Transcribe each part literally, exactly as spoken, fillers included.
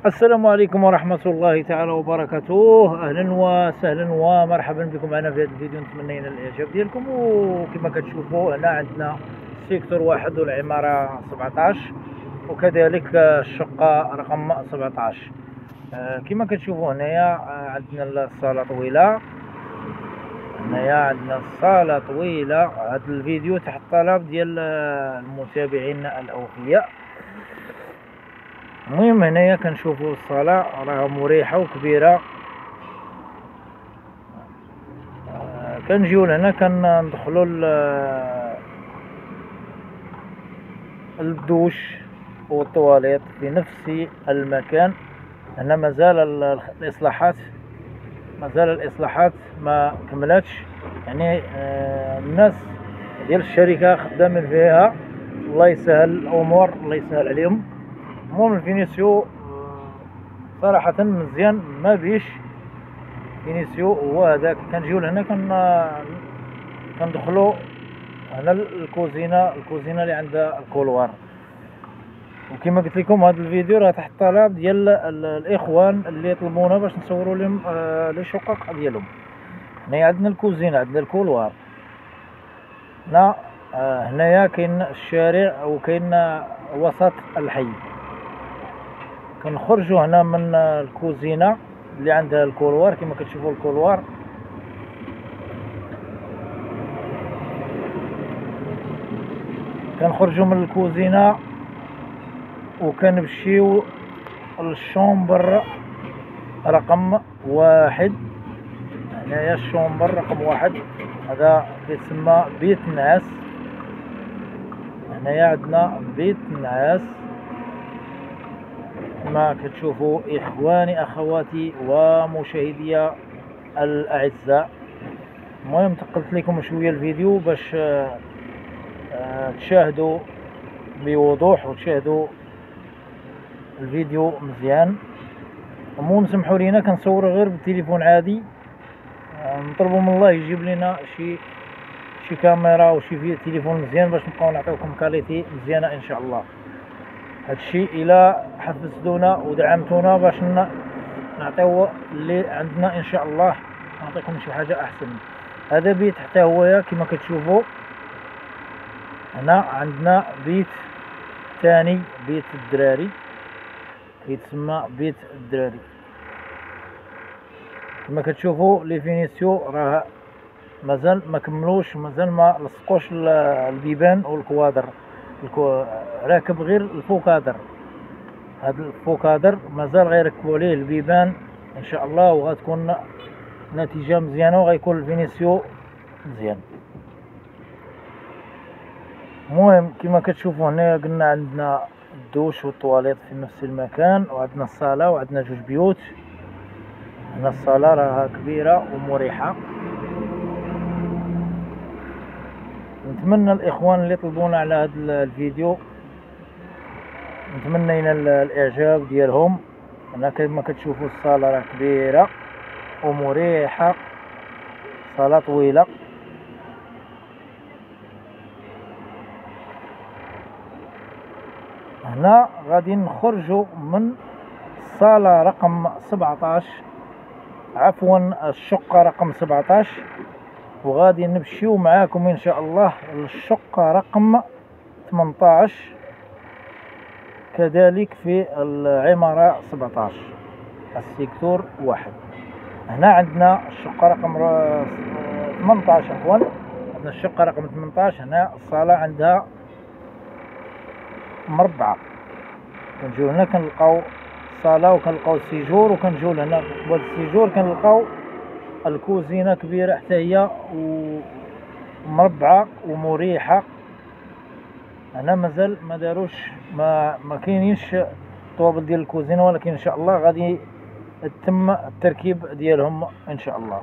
السلام عليكم ورحمة الله تعالى وبركاته. أهلا وسهلا ومرحبا بكم معنا في هذا الفيديو. نتمنى ينال الإعجاب ديالكم. وكما كتشوفوا هنا عندنا سيكتور واحد والعمارة سبعطاش، وكذلك الشقة رقم سبعطاش. آه كما كتشوفوا هنايا آه عندنا الصالة طويلة. هنايا عندنا الصالة طويلة. هذا الفيديو تحت طلب ديال المتابعين الأوفياء. المهم هنايا كنشوفوا الصالة راها مريحة وكبيرة. آه كنجيو لهنا كندخلوا للدوش والطواليت في نفس المكان. هنا مازال الإصلاحات مازال الإصلاحات ما كملاتش، يعني آه الناس ديال الشركة خدامين فيها. الله يسهل الأمور، الله يسهل عليهم. المهم الفينيسيو صراحة مزيان، ما بيش فينيسيو هو هذاك. كنجيو لهنا كن كندخلو هنا الكوزينة الكوزينة اللي عندها الكولوار. وكما قلت لكم هذا الفيديو راه تحت طلب ديال الاخوان اللي طلبونا باش نصوروا لهم آه لي شقق ديالهم. هنايا عندنا الكوزينة، عندنا الكولوار. هنا آه هنايا كاين الشارع وكاين وسط الحي. كنخرجوا هنا من الكوزينة اللي عندها الكولوار. كما كتشوفوا الكولوار كنخرجوا من الكوزينة وكنمشيو للشومبر رقم واحد. هنايا الشومبر رقم واحد، هذا كيتسمى بيت النعاس. هنايا عندنا بيت النعاس كما كتشوفوا اخواني اخواتي ومشاهدي الاعزاء. المهم تقلت لكم شويه الفيديو باش آه آه تشاهدوا بوضوح وتشاهدوا الفيديو مزيان. المهم سمحوا لينا كنصور غير بالتليفون عادي. آه نطلبوا من الله يجيب لنا شي شي كاميرا وشي تليفون مزيان باش نبقاو نعطيوكم كاليتي مزيانه ان شاء الله. هادشي الى حفزتونا ودعمتونا باش نعطيو اللي عندنا ان شاء الله، نعطيكم شي حاجه احسن. هذا بيت حتى هو كما كتشوفوا. هنا عندنا بيت ثاني، بيت الدراري، كيتسمى بيت الدراري. كما كتشوفوا لي فينيسيو راه مازال ما كملوش، مازال ما لصقوش البيبان والكوادر. راكب غير الفوكادر. هذا الفوكادر مازال غيركبوا عليه البيبان ان شاء الله، وغتكون نتيجه مزيانه وغيكون الفينيسيو مزيان. المهم كما كتشوفوا هنا قلنا عندنا الدوش والطواليت في نفس المكان، وعندنا الصاله وعندنا جوج بيوت. هنا الصاله راها كبيره ومريحه. نتمنى الاخوان اللي طلبونا على هذا الفيديو نتمنى ينال الاعجاب ديالهم. هنا كما كتشوفوا الصاله راه كبيره ومريحه، صاله طويله. هنا غادي نخرجوا من الصاله رقم سبعطاش، عفوا الشقه رقم سبعطاش، وغادي نمشيو معاكم ان شاء الله للشقه رقم ثمنطاش، كذلك في العماره سبعطاش السيكتور واحد. هنا عندنا الشقه رقم ثمنطاش، عفوا عندنا الشقه رقم ثمنطاش. هنا الصاله عندها مربعه. كنجيو هنا كنلقاو الصاله وكنلقاو السيجور، وكنجيو لهنا قبل السيجور كنلقاو الكوزينه كبيره حتى هي ومربعه ومريحه. هنا مازال ما داروش ما ما كاينينش الطوابل ديال الكوزينه، ولكن ان شاء الله غادي يتم التركيب ديالهم ان شاء الله.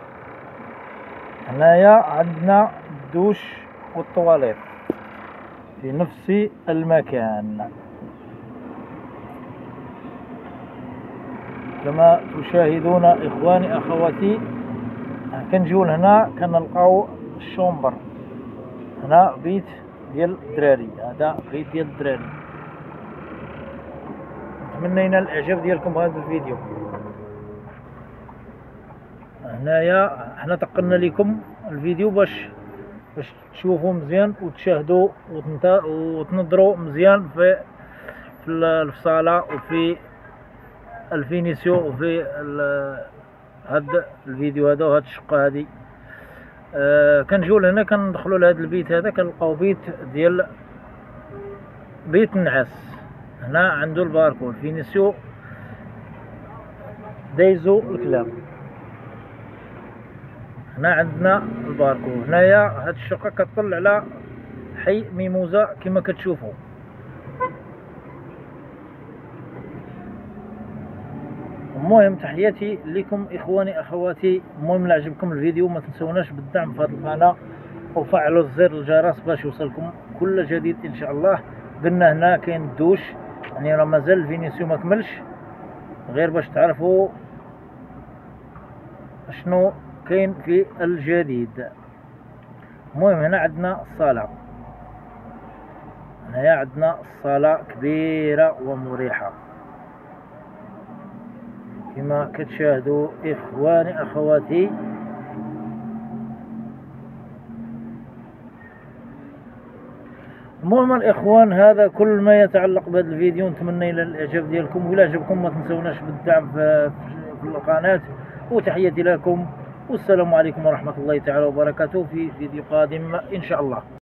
هنايا عندنا الدوش والطواليت في نفس المكان كما تشاهدون اخواني اخواتي. كنجيو لهنا كنلقاو الشومبر. هنا بيت ديال الدراري، هذا بيت ديال الدراري. تمنينا الاعجاب ديالكم بهذا الفيديو. هنايا حنا تقلنا لكم الفيديو باش باش تشوفوا مزيان وتشاهدوا وتنظروا مزيان في في الفصاله وفي الفينيسيو وفي هاد الفيديو هذا وهاد الشقه هادي. آه كنجيو لهنا كندخلوا لهاد البيت هذا كنلقاو بيت ديال بيت النعاس. هنا عنده الباركو الفينيسيو دايزو الكلاب. هنا عندنا الباركو. هنايا هاد الشقه كتطل على حي ميموزه كما كتشوفوا. المهم تحياتي لكم اخواني اخواتي. المهم لا عجبكم الفيديو ما تنسوناش بالدعم في هذه القناه وفعلوا زر الجرس باش يوصلكم كل جديد ان شاء الله. قلنا هنا كاين الدوش، يعني راه مازال الفينيسيو ما كملش، غير باش تعرفوا شنو كاين في الجديد. المهم هنا عندنا الصاله. هنايا عندنا الصاله كبيره ومريحه كما كتشاهدوا اخواني اخواتي. المهم الاخوان هذا كل ما يتعلق بهذا الفيديو. نتمنى الى الاعجاب ديالكم، ولا عجبكم ما تنسوناش بالدعم في القناه. وتحياتي لكم والسلام عليكم ورحمه الله تعالى وبركاته في فيديو قادم ان شاء الله.